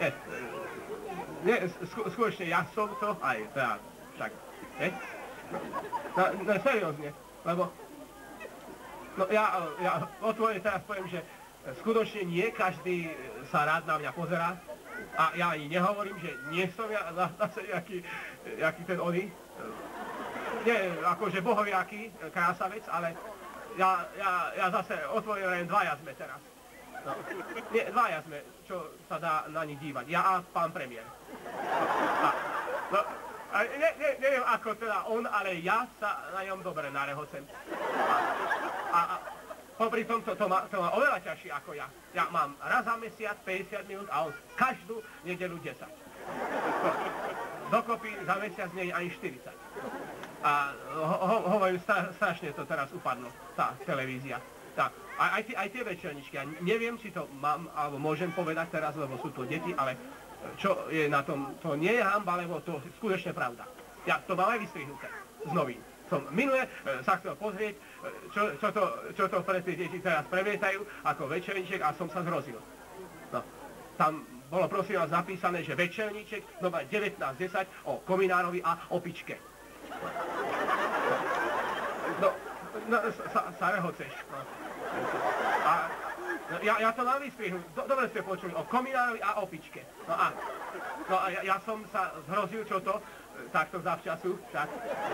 Nie, skutočne, ja som to aj, teda, však, ne? No, seriózne, lebo, no ja otvorene teraz poviem, že skutočne nie každý sa rád na mňa pozerá a ja ani nehovorím, že nie som ja zase jaký ten oný, nie akože bohoviaký krásavec, ale ja zase otvorene len dvaja sme teraz. No, nie, dvaja sme, čo sa dá na nich dívať. Ja a pán premiér. Neviem ako teda on, ale ja sa na ňom dobre narehocem. A popri tom to má oveľa ťažšie ako ja. Ja mám raz za mesiac 50 minút a on každú nedeľu 10. Dokopy za mesiac nie je ani 40. A hovorím, strašne to teraz upadlo, tá televízia. Tak, aj tie večerničky, ja neviem, či to mám, alebo môžem povedať teraz, lebo sú to deti, ale čo je na tom, to nie je hanba, lebo to je skutočne pravda. Ja to mám aj vystrihnuté z novín. Som minule sa chcel pozrieť, čo to pre tie deti teraz premietajú ako večerníček a som sa zhrozil. No, tam bolo prosím vás napísané, že večerníček no 19:10 o Kominárovi a opičke. No sa rehoceš. A ja to mám vystrihnúť. Dobre ste počuli, o Kominárovi a opičke. No a ja som sa zhrozil, čo to, takto zavčasu, tak,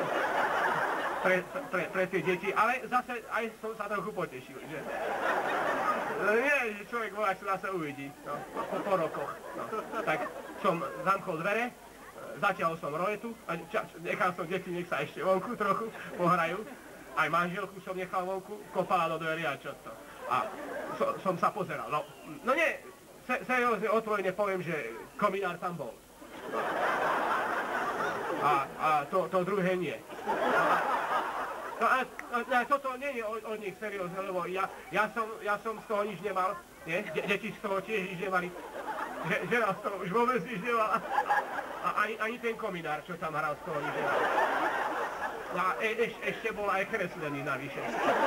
pre tie deti, ale zase aj som sa trochu potešil, že nie, že človek volá, čo zase uvidí, no, po rokoch. No. Tak som zamkol dvere, zatiaľ som rojetu, a nechal som deti, nech sa ešte vonku trochu pohrajú. Aj manželku som nechal vonku, kopala do dverí a čo to. A som sa pozeral. No nie, seriózne otvorene poviem, že Kominár tam bol. A to druhé nie. No, toto nie je od nich seriózne, lebo ja som z toho nič nemal. Nie? Deti z toho tiež nič nemali. Žena z toho už vôbec nič nemala. A ani ten Kominár, čo tam hral, z toho nič nemal. A ešte bol aj kreslený navyše.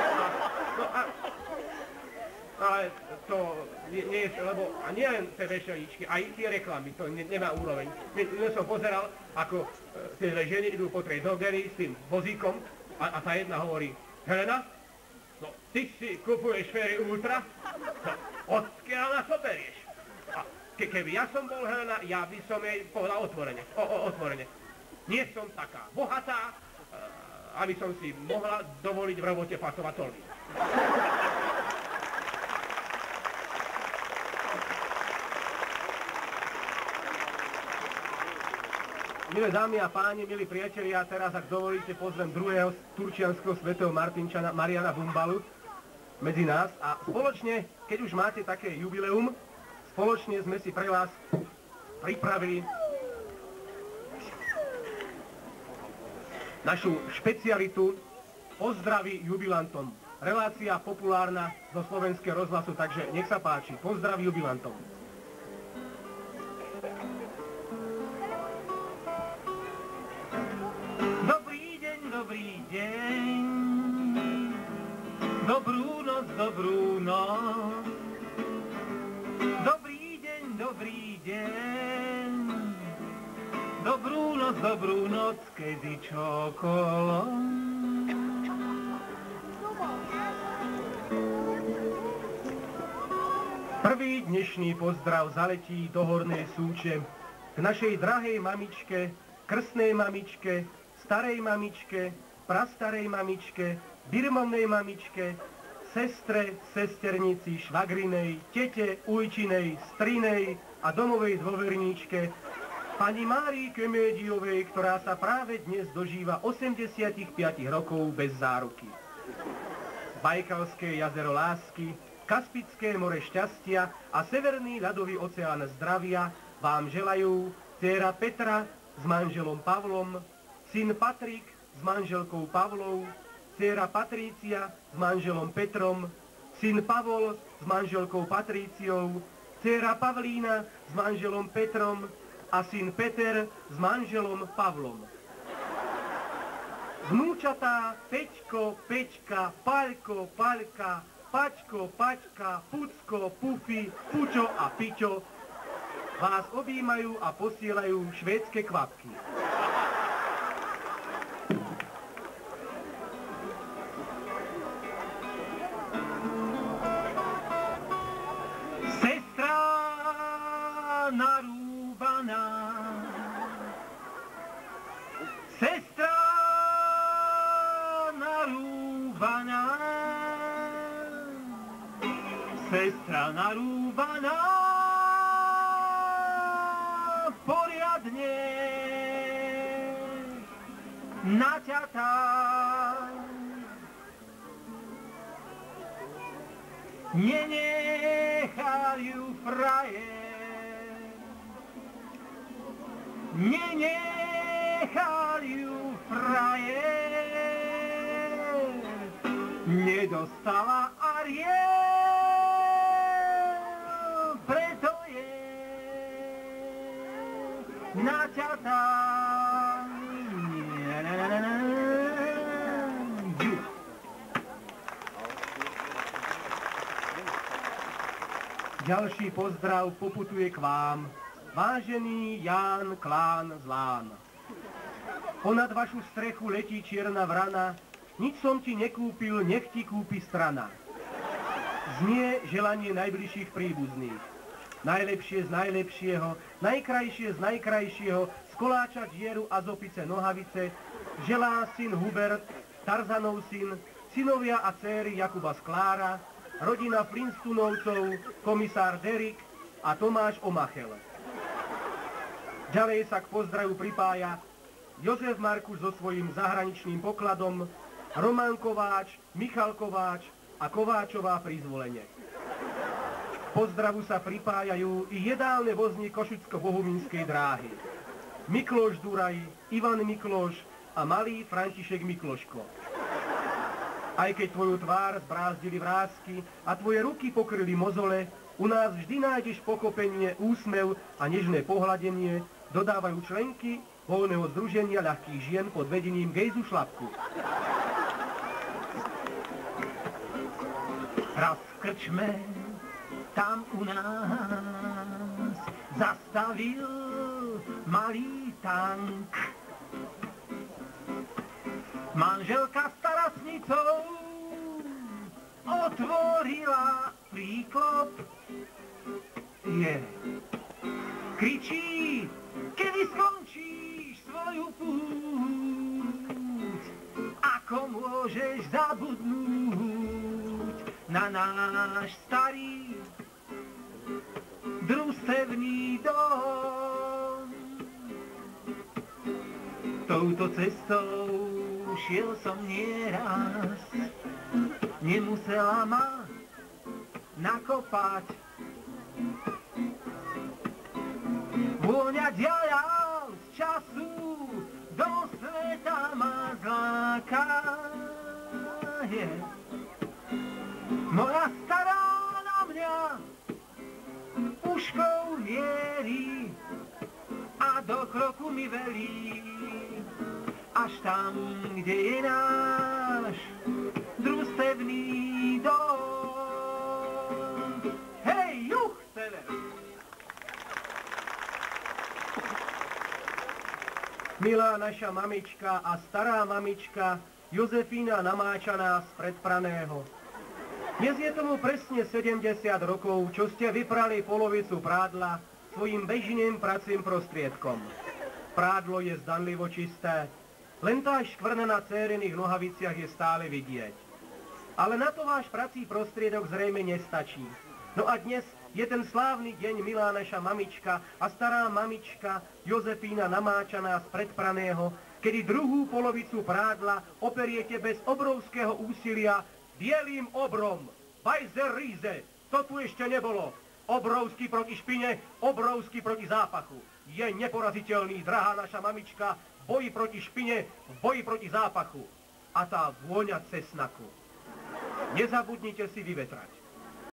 Ale to nie je, lebo a nie len tie večerníčky, aj tie reklamy, to nemá úroveň. Ja som pozeral, ako tie ženy idú po tej drogerii s tým vozíkom a tá jedna hovorí, Helena, no ty si kupuješ Fairy Ultra, no odkiaľ na to berieš? A keby ja som bol Helena, ja by som jej povedal otvorene. Nie som taká bohatá, aby som si mohla dovoliť v robote pasovať toľky. Milé dámy a páni, milí priatelia, teraz, ak dovolíte, pozvem druhého turčianskeho svätého Martinčana, Mariana Bumbalu, medzi nás. A spoločne, keď už máte také jubileum, spoločne sme si pre vás pripravili našu špecialitu Pozdravy jubilantom. Relácia populárna zo Slovenského rozhlasu, takže nech sa páči. Pozdravy jubilantom. Dobrý deň, dobrý deň. Dobrú noc, dobrú noc. Dobrý deň, dobrý deň. Dobrú noc, kedy čokolo. Prvý dnešný pozdrav zaletí do Hornej Súče k našej drahej mamičke, krstnej mamičke, starej mamičke, prastarej mamičke, birmovnej mamičke, sestre, sesternici, švagrinej, tete, ujčinej, strinej a domovej dôverníčke, pani Márii Kemédiovej, ktorá sa práve dnes dožíva 85 rokov bez záruky. Bajkalské jazero lásky, Kaspické more šťastia a Severný ľadový oceán zdravia vám želajú dcéra Petra s manželom Pavlom, syn Patrik s manželkou Pavlou, dcéra Patrícia s manželom Petrom, syn Pavol s manželkou Patríciou, dcéra Pavlína s manželom Petrom a syn Peter s manželom Pavlom. Vnúčatá Peťko, Peťka, Paľko, Paľka, Pačko, Pačka, Pucko, Pufi, Pučo a Pičo vás objímajú a posielajú švédske kvapky. Sestra narúbaná, sestra narúbaná, sestra narúbaná, poriadne naťatá. Nenechal ju frajer, nenechal ju frajer, nedostala Ariel, preto je naťatá. Ďalší pozdrav poputuje k vám, vážený Ján Klán z Lán. Ponad vašu strechu letí čierna vrana, nič som ti nekúpil, nech ti kúpi strana. Znie želanie najbližších príbuzných. Najlepšie z najlepšieho, najkrajšie z najkrajšieho, z koláča dieru a z opice nohavice, želá syn Hubert, Tarzanov syn, synovia a céry Jakuba z Klára, rodina Flintstonovcov, komisár Derrick a Tomáš Omachel. Ďalej sa k pozdravu pripája Jozef Markuš so svojím zahraničným pokladom, Roman Kováč, Michal Kováč a Kováčová pri Zvolene. K pozdravu sa pripájajú i jedálne vozni Košicko-Bohumínskej dráhy. Mikloš Duraj, Ivan Mikloš a malý František Mikloško. Aj keď tvoju tvár zbrázdili vrásky a tvoje ruky pokryli mozole, u nás vždy nájdeš pochopenie, úsmev a nežné pohľadenie, dodávajú členky voľného združenia ľahkých žien pod vedením Gejzu Šlapku. Raz v krčme, tam u nás, zastavil malý tank. Manželka s tarasnicou otvorila príklop. Kričí, kedy skončíš svoju púť, ako môžeš zabudnúť na náš starý družstevný dom. Touto cestou šiel som nieraz, nemusela ma nakopať. Vôňa diaľav z času do sveta ma zláka. Moja stará na mňa puškou mierí a do kroku mi velí. Až tam, kde je náš družstevný dom. Hej, juh, sever! Milá naša mamička a stará mamička Jozefína Namáčaná z Predpraného. Dnes je tomu presne 70 rokov, čo ste vyprali polovicu prádla svojim bežným pracím prostriedkom. Prádlo je zdanlivo čisté, len tá škvrna na cériných nohaviciach je stále vidieť. Ale na to váš prací prostriedok zrejme nestačí. No a dnes je ten slávny deň, milá naša mamička a stará mamička Jozefína Namáčaná z Predpraného, kedy druhú polovicu prádla operiete bez obrovského úsilia bielým obrom. Bajzer ríze, to tu ešte nebolo. Obrovský proti špine, obrovský proti zápachu. Je neporaziteľný, drahá naša mamička, v boji proti špine, v boji proti zápachu. A tá vôňa cesnaku. Nezabudnite si vyvetrať.